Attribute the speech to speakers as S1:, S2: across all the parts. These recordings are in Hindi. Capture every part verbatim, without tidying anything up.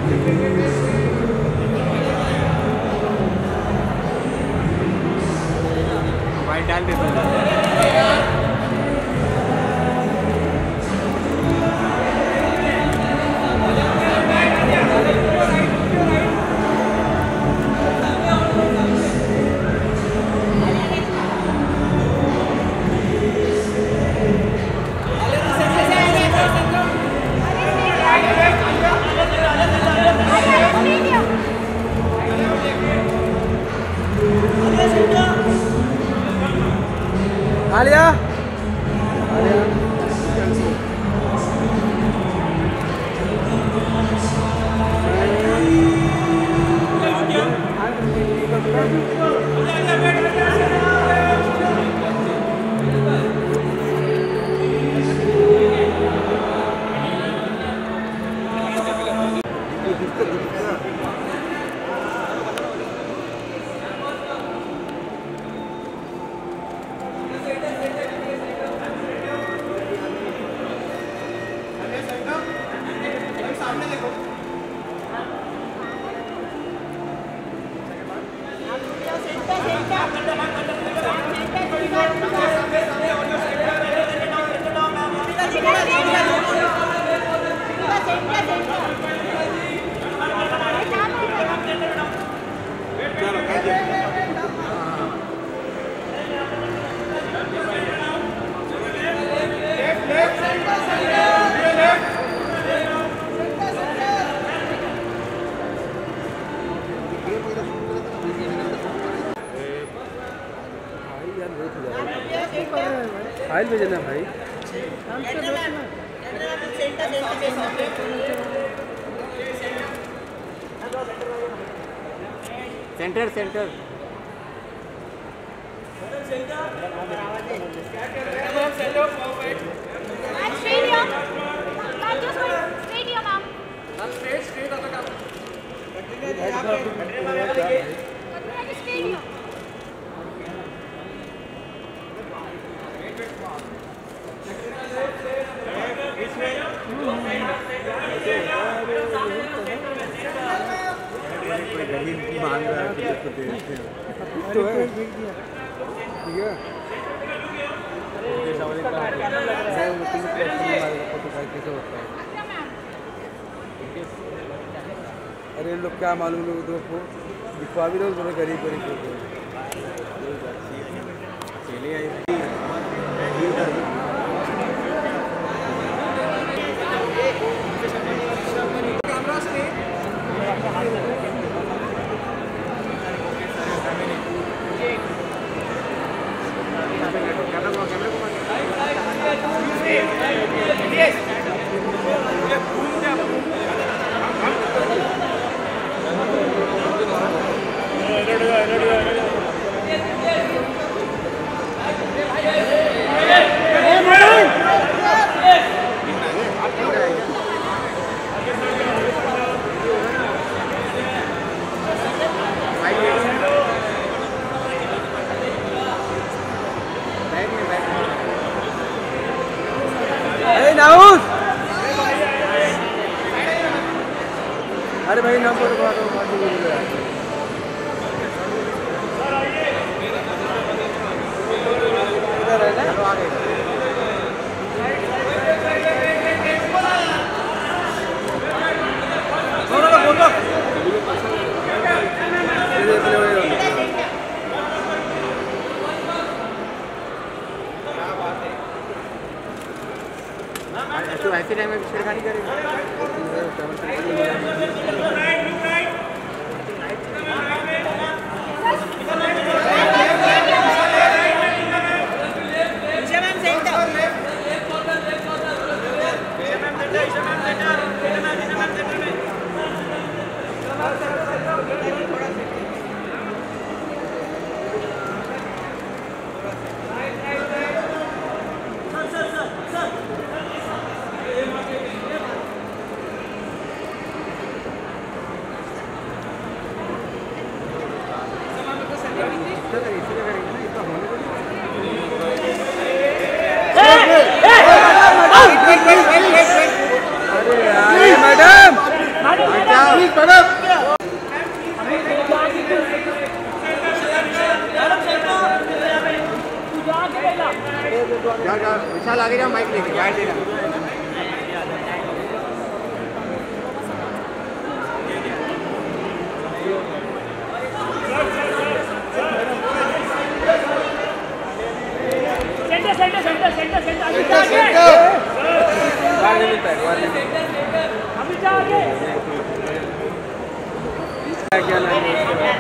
S1: वाइट डाल देता हूँ।
S2: आलिया फाइल भेजना भाई।
S1: सेंटर सेंटर कोई गरीब मांग रहा है तो देते हैं तो है ठीक है ये सवाल का है वो तीन क्वेश्चन वाला फोटो फाइल कैसे होता है। अरे लोग क्या मालूम लोग तो दिखवा भी लोग थोड़े गरीब गरीब लोग चले आए अरे भाई नाम बोलो बात इधर है ना आगे तो ऐसे टाइम में छेड़खानी करेगा। आगे जाओ, माइक लेके बाहर लेना।
S3: Centre centre centre centre centre अभी जा आगे
S2: बाहर नहीं मिलता है, बाहर नहीं मिलता
S3: अभी जा आगे
S2: है। क्या नाम है?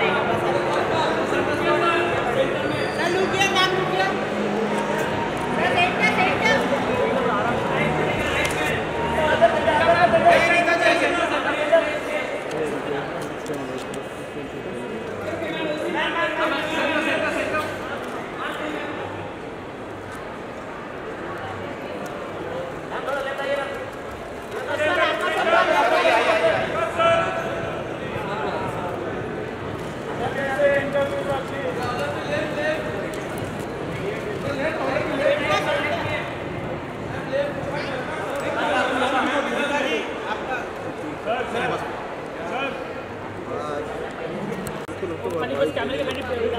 S3: कैमरे के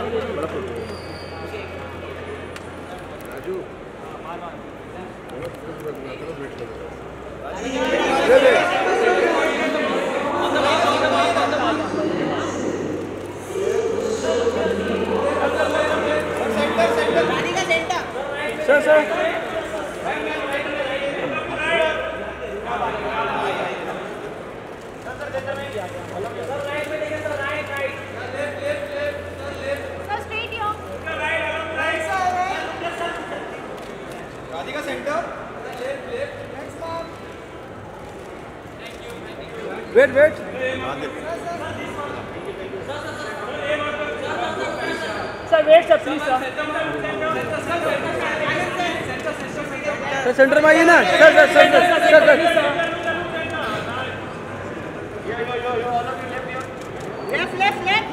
S1: Raju
S2: sir sir
S1: Radhika centre
S2: wait wait
S3: sir wait sir please sir
S2: sir centre में आइए ना sir sir sir sir sir sir
S3: left left left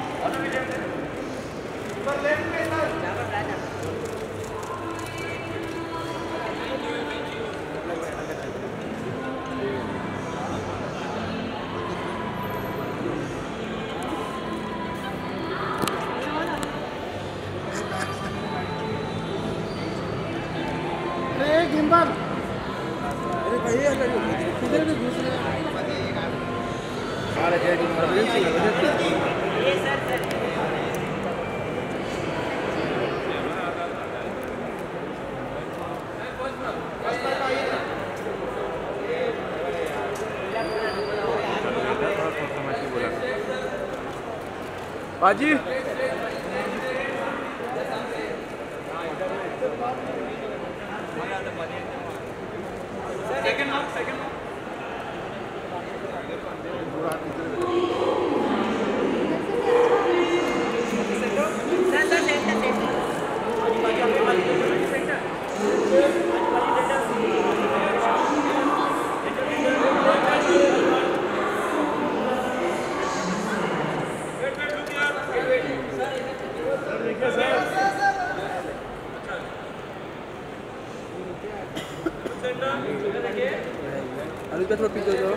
S2: gimbal अरे भाई किधर भी घुस रहे हैं अरे जय इमरजेंसी इमरजेंसी बाजी
S1: सेकंड मार्क सेकंड
S2: अनुजा थोड़ा पीछे जाओ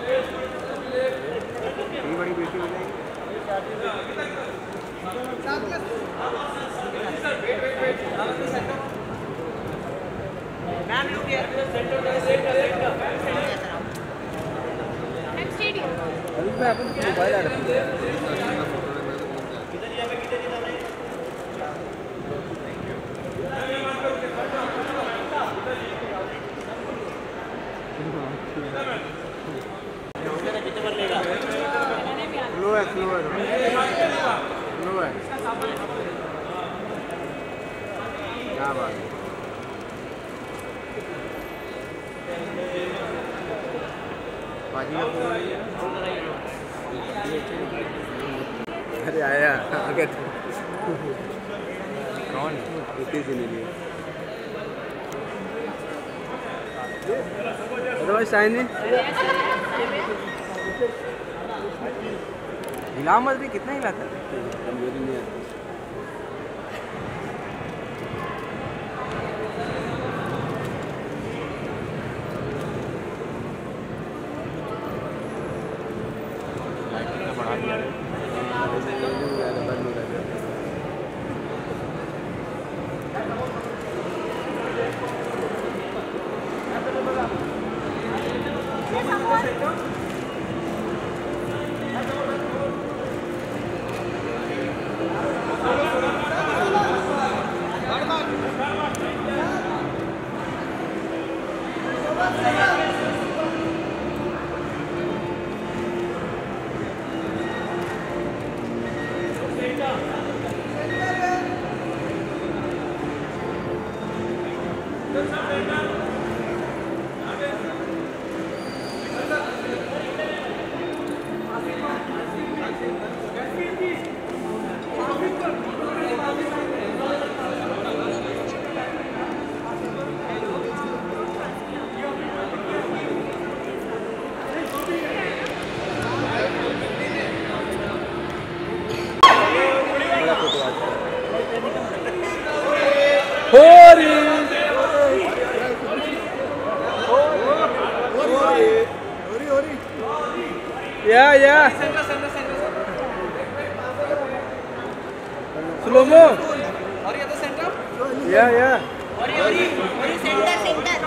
S1: ये बड़ी बेटी हो जाएगी
S3: ma'am look here centre centre centre next stadium
S2: अभी मैं अपन मोबाइल आ रहा है
S3: किधर ही हमें किधर ही जाना है
S1: फ्लो है फ्लो है फ्लो है क्या बात है बाजी
S2: अरे आया अगर
S1: कौन
S2: इतनी सी नहीं अदरवाइज साइन नहीं
S1: हिला मत भी कितना हिलाता है
S2: कमजोरी नहीं आती
S1: बढ़ा दिया Yeah, yeah. Slow mo.
S2: Ori at the center.
S1: Yeah, yeah.
S3: Ori, Ori, Ori, center, center.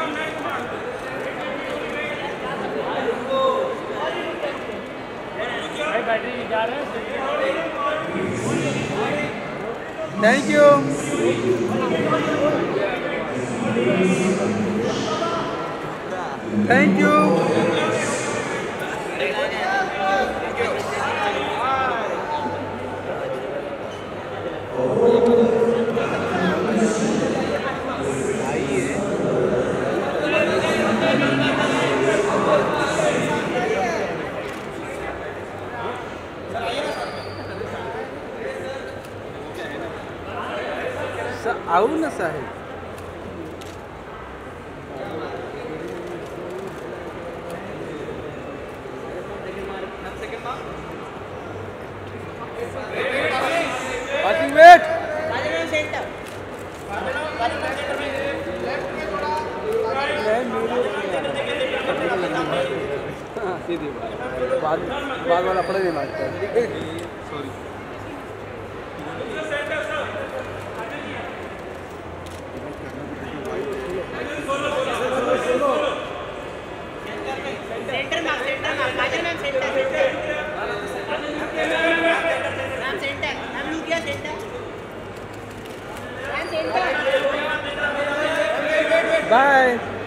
S3: भाई बैटरी जा रहे हैं.
S1: Thank you. Thank you. आओ ना साहेब. Parking wait.
S3: Center.
S1: सीधी बात बाद वाला पड़े नहीं मारता. Sorry.
S3: Centre mark centre mark Kajal ma'am centre centre ma'am centre ma'am look here centre ma'am centre
S1: bye.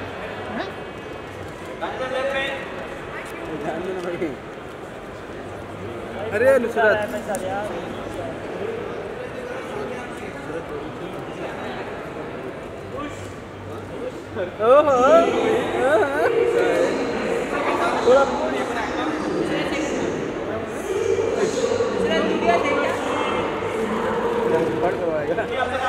S1: अरे नुसरत ओहो थोड़ा बढ़ जाएगा.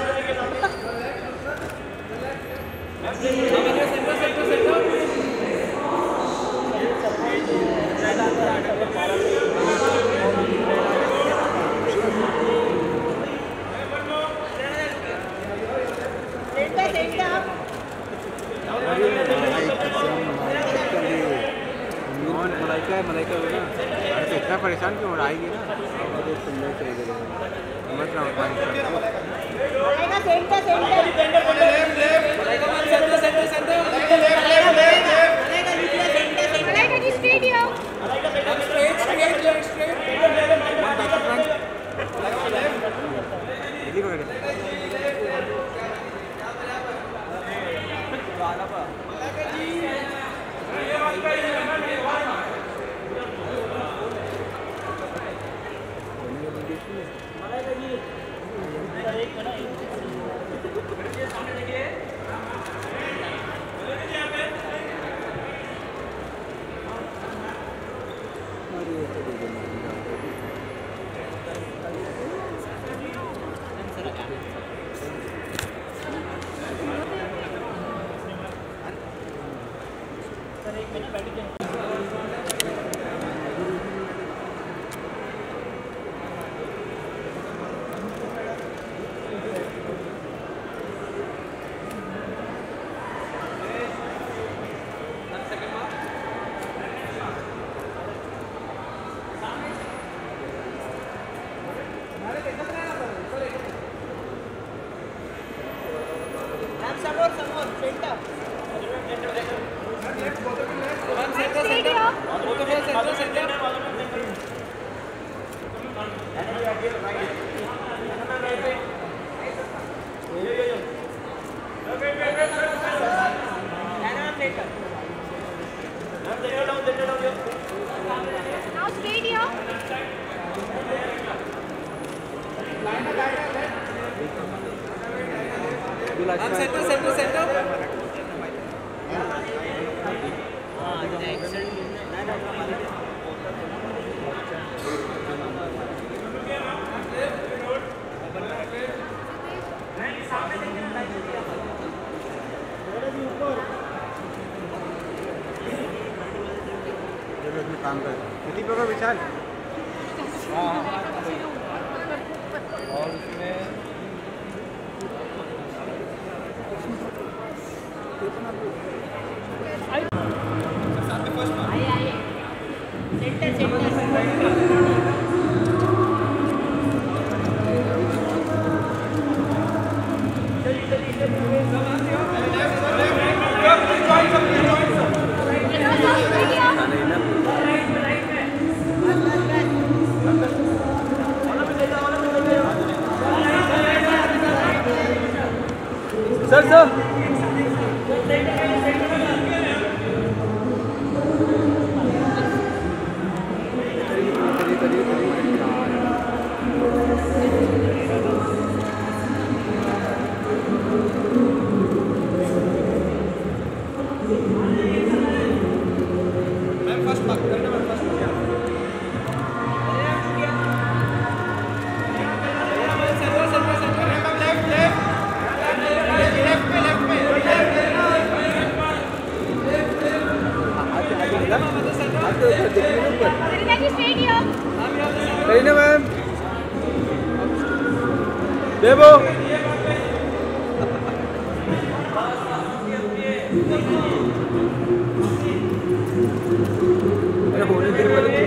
S1: मलाइका है मलाइका है ना. अरे तो इतना परेशान क्यों हो रहा आएगी ना. मत ना
S3: Malaika centre centre
S2: centre centre centre
S3: Malaika look here centre Malaika की stadium
S2: straight straight left straight
S1: Delhi पकड़े.
S3: सेंटर
S2: सेंटर सेंटर सेंटर
S1: काम कर कितनी पकड़ विशाल
S2: और उसमें
S3: centre centre
S2: sir sir
S1: Kareena ma'am देवो अरे होने दे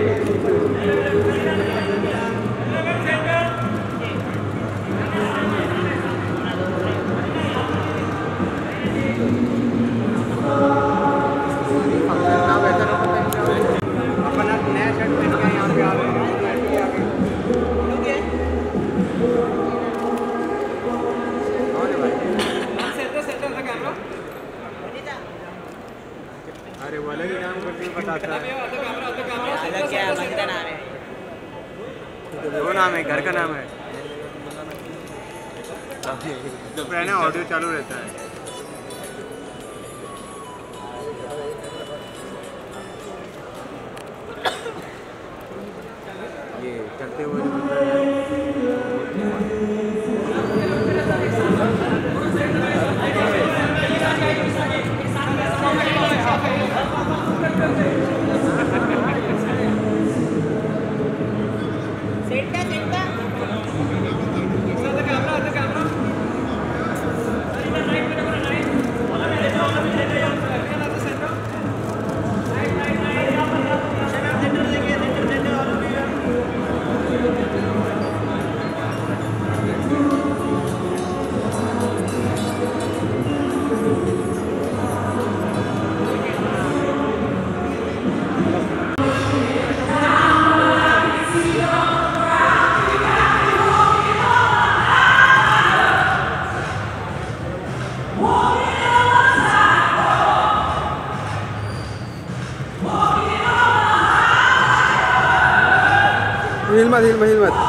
S1: अरे वो अलग ही नाम करके बताता है
S3: अलग क्या अलग का नाम है
S1: वो नाम है घर का नाम है दोपहर ना ऑडियो चालू रहता है ये चलते हुए
S3: सेंटर सेंटर
S1: हिल मत हिल मत हिल मत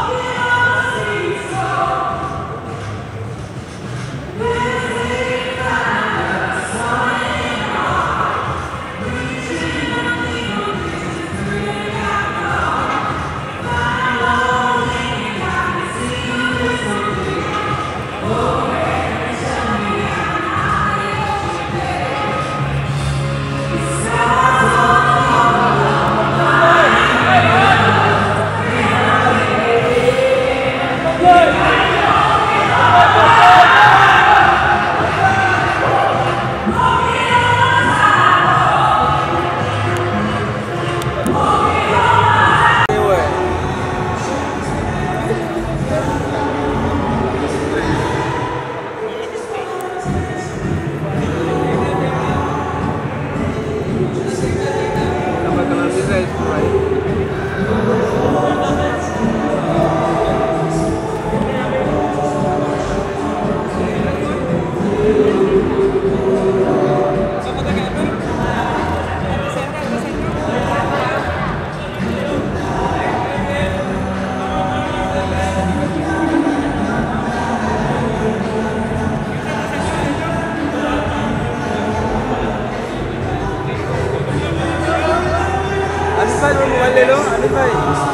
S1: मोबाइल में मोबाइल ले लो अनिल भाई।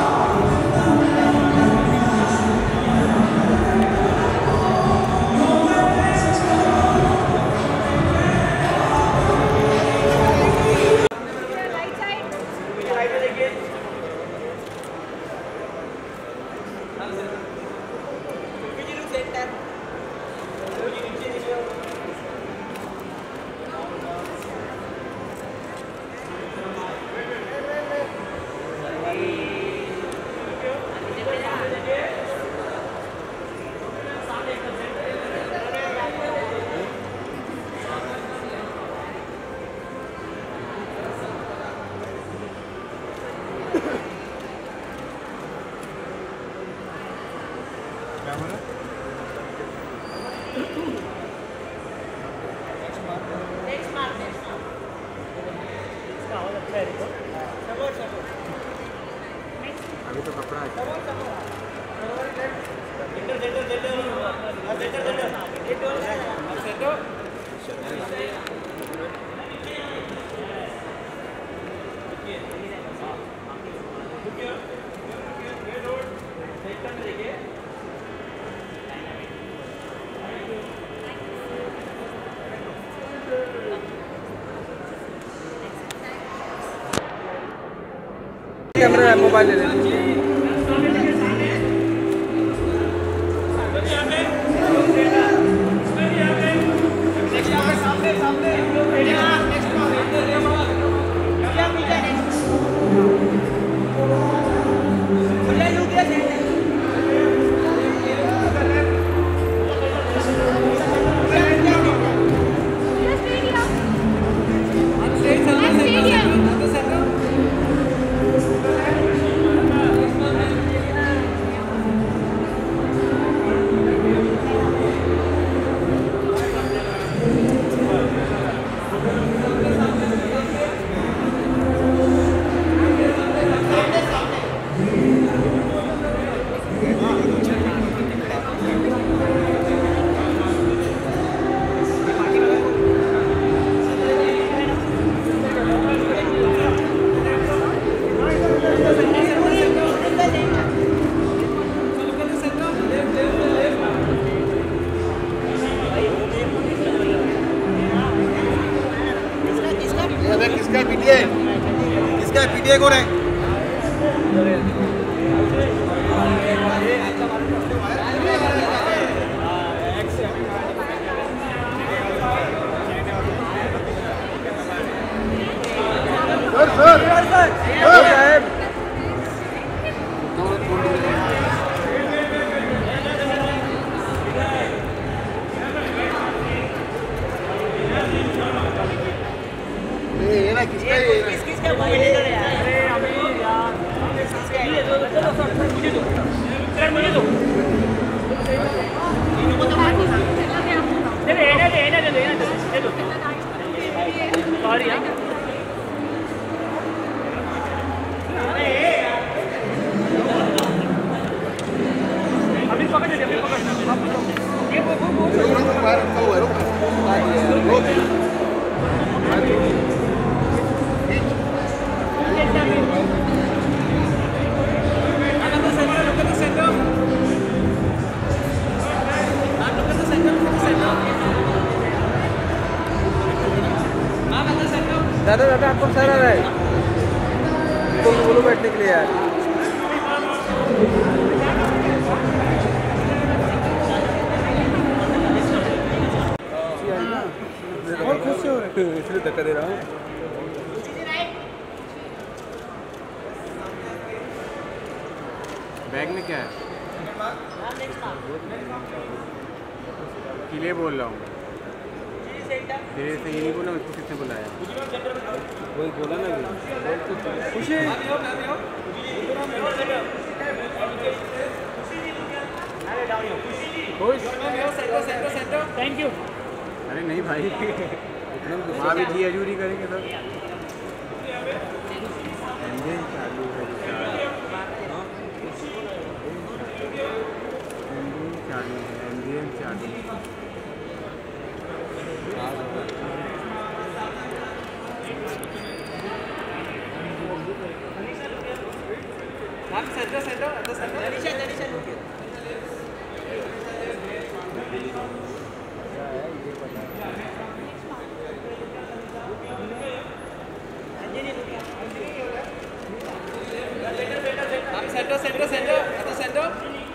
S2: अभी तो कपड़ा
S1: कैमरा मोबाइल ले लेंगे।
S2: किसका पीटीआई किसका पीटीआई कौन है? सर सर सर साहब ये ना किसका ये
S3: किस किस का मोबाइल है यार? अरे अभी यार किसका है? ये दो दो दो मुझे दो सर मुझे दो इनको तो मार दे दे एना दे एना दे दे एना दे दो सॉरी यार अभी पकड़ ले अभी पकड़ ये वो वो वो
S2: बाहर रखा हुआ है रोक
S1: दादा दादा आपको सर आ रहा है बोलो बोलो बैठने के लिए यार। और खुश हो रहे इसलिए धक्का दे रहा हूँ।
S2: बैग में क्या है? किले बोल रहा हूँ धीरे से, ये नहीं बोला उसको किसने बुलाया?
S1: वही बोला ना खुशी
S3: थैंक यू।
S2: अरे नहीं भाई वहाँ भी जी हजूरी करेंगे तो इंजन चालू है इंजन चालू है इंजन चालू है। Ma'am, center, center, at the center.
S3: Tanisha, Tanisha, look here.
S2: Ma'am, center, center, center, at the center.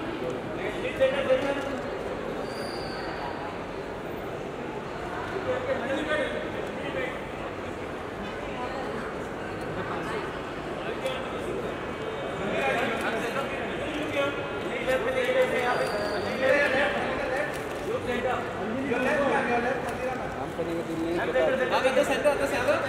S2: Ma'am, at the center, at the center.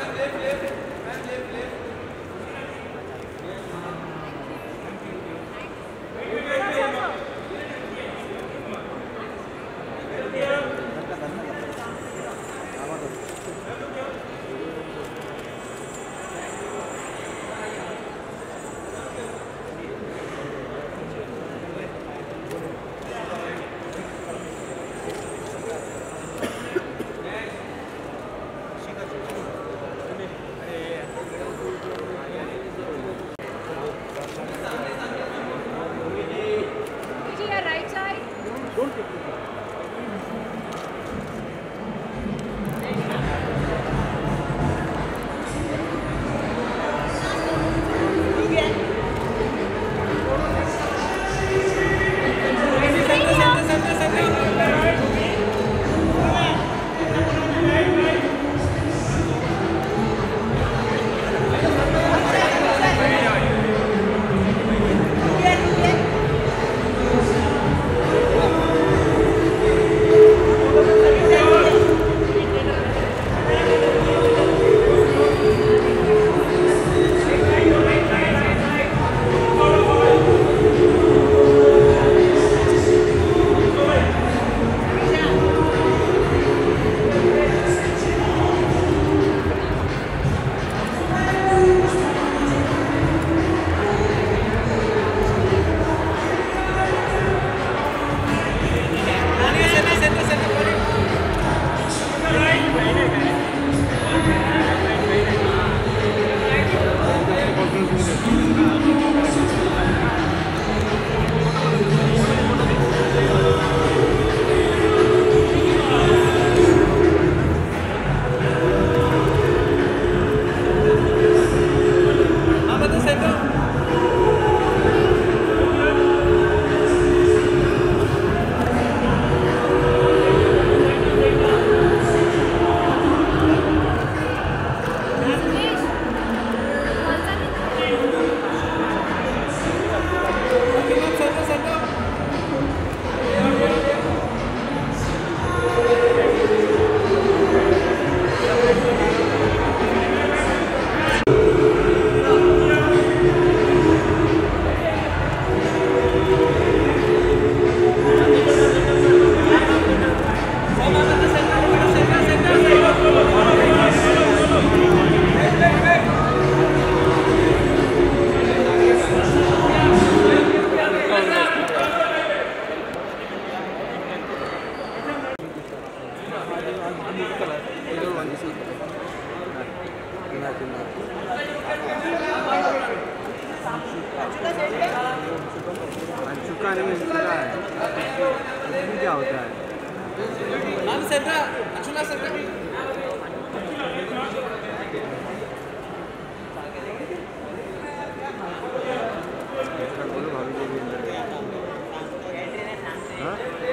S1: Anshuka नहीं अंशुका है इसमें क्या होता है
S2: मैम सेंटर अंशुका सेंटर
S1: बोलो भाभी जी भी अंदर हाँ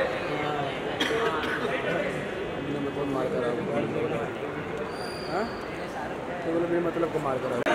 S1: हमने मतलब मार करा हाँ तो बोले मेरे मतलब को मार करा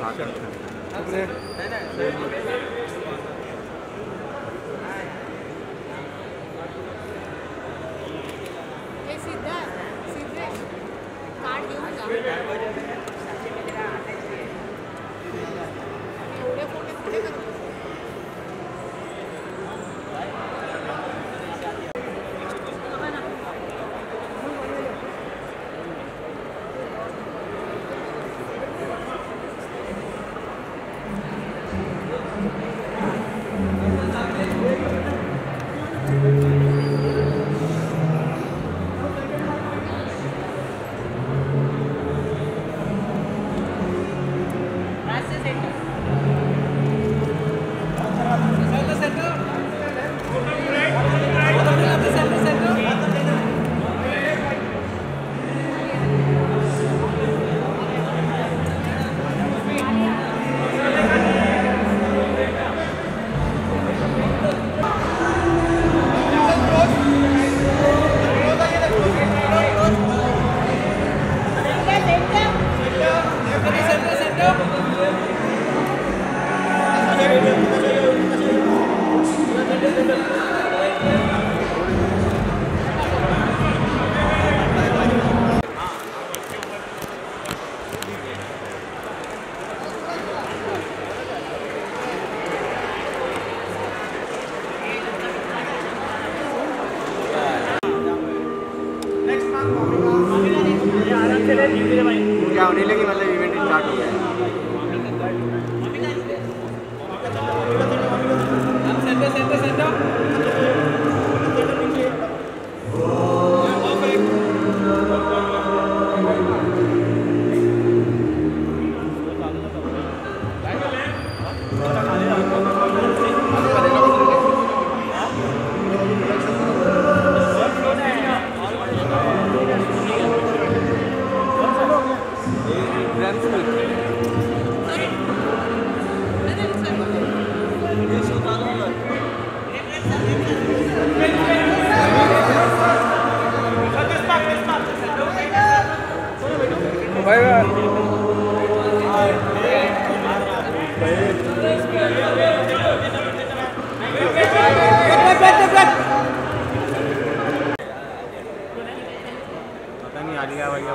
S4: हे सीधा सीधे कार्ड घेऊन जा एवढे फोटो कुठे करू
S2: क्या होने लगी मतलब इवेंट स्टार्ट हो गया सेंटर सेंटर सेंटर पता नहीं आलिया भैया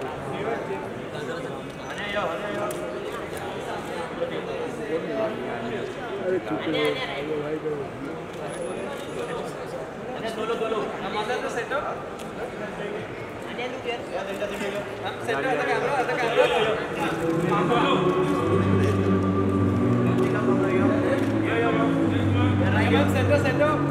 S1: अरे चुप भाई
S2: सोलो सोलो हम अंदर तो सेट हो हम सेट हो आता कैमरा आता कैमरा हम सेट हो सेट हो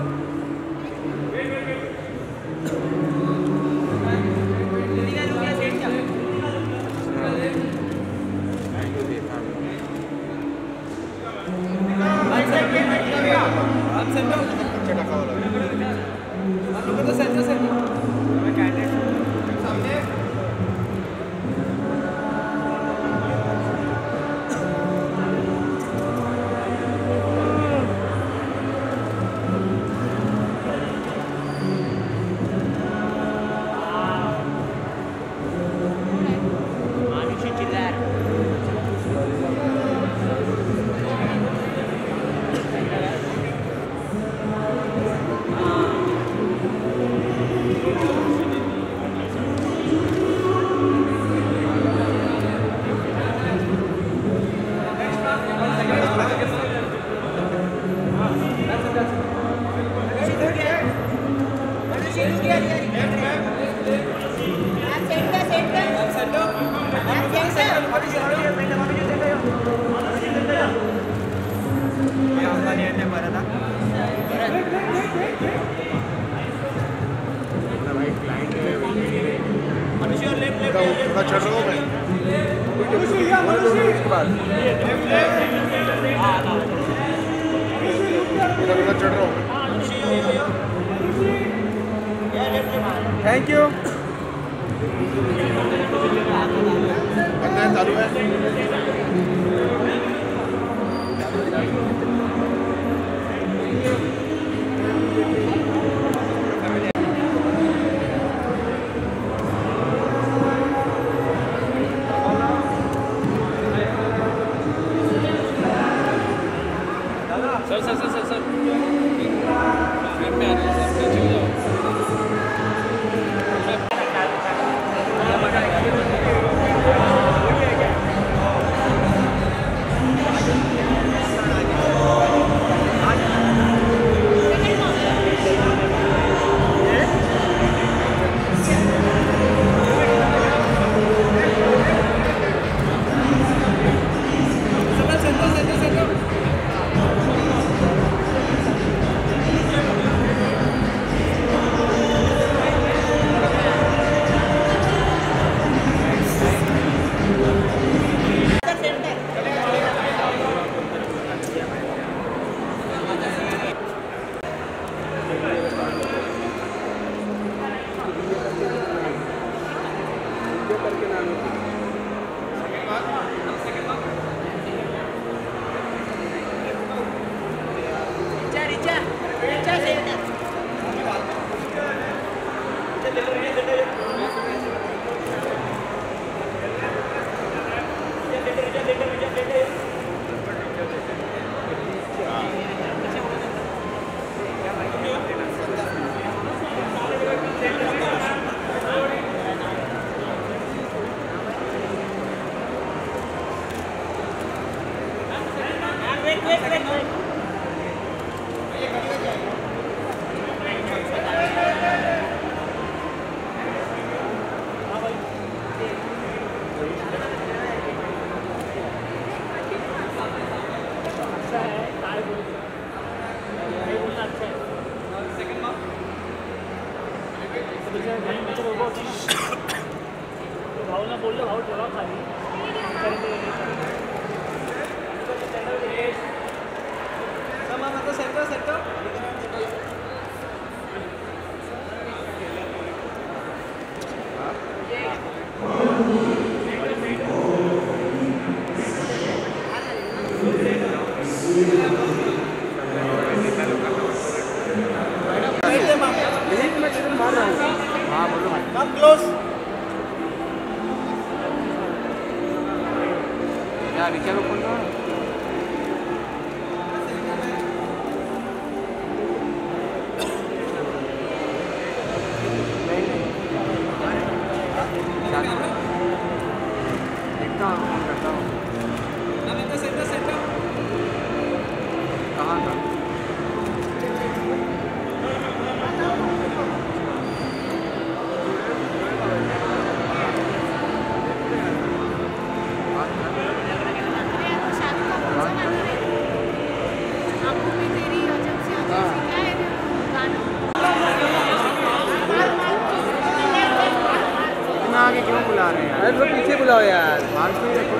S1: चढ़ रहा हूँ मैं उसके बाद चढ़ रहा हूँ थैंक यू चालू है
S3: भावना बोल लो भाव ठेवा खाली सेंटर सेंटर
S1: मार रहा हूँ। हाँ बोलो भाई।
S2: कम क्लोज
S1: यार नीचे को खोल दो। देखता हूँ फोन करता हूँ।
S2: सेंटर सेंटर
S1: कहाँ था? आगे क्यों बुला रहे हैं यार? अरे तो पीछे बुलाओ यार। मार्च में देखो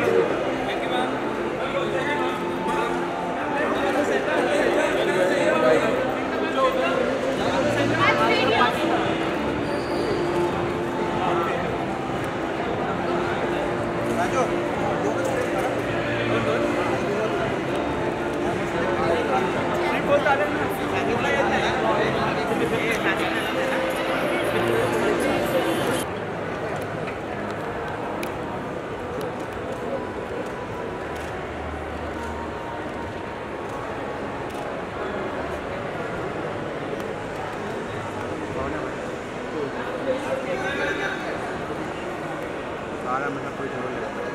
S1: बारह मिनट कोई जरूर लगता है।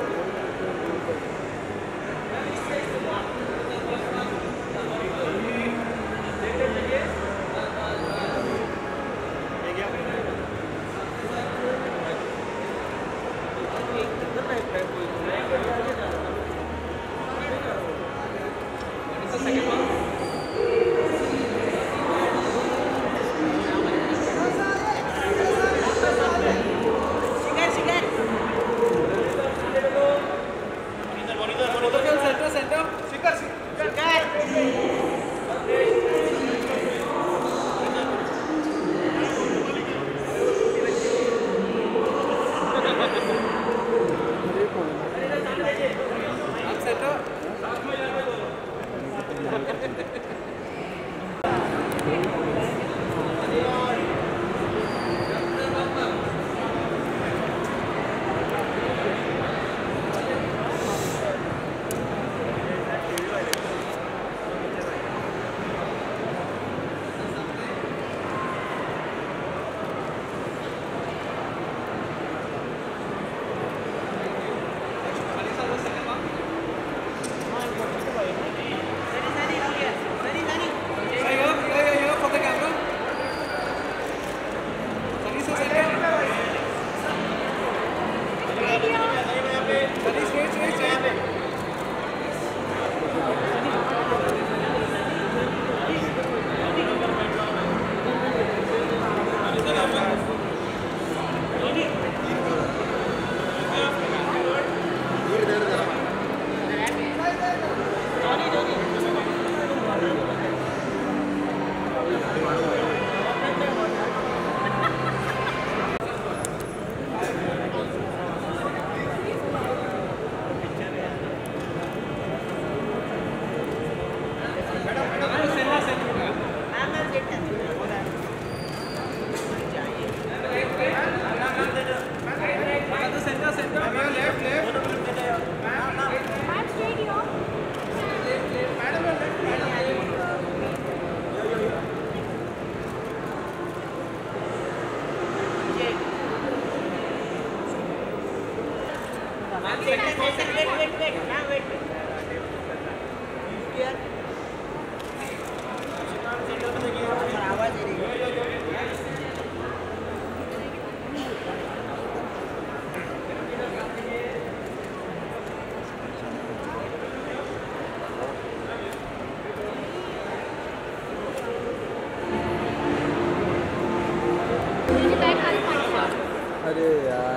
S1: अरे यार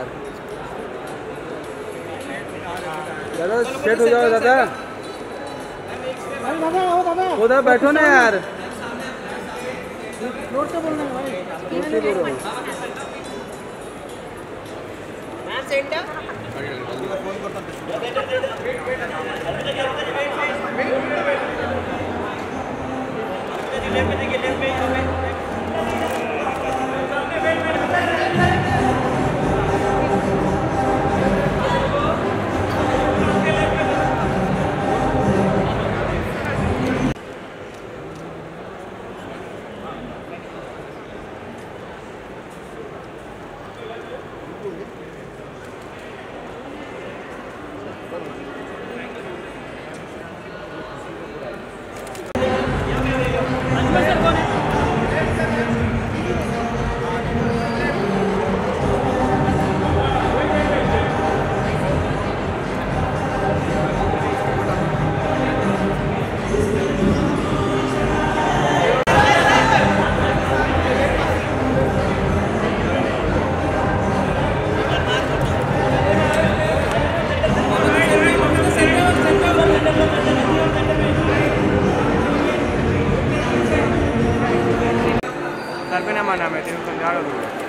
S1: दादा सेट हो जाओ दादा
S2: दादा आओ दादा
S1: उधर बैठो ना यार
S2: रोड से बोलना है भाई
S1: जोर से बोलो
S2: सर पे ना माना मैं तेरे को समझा रहा हूँ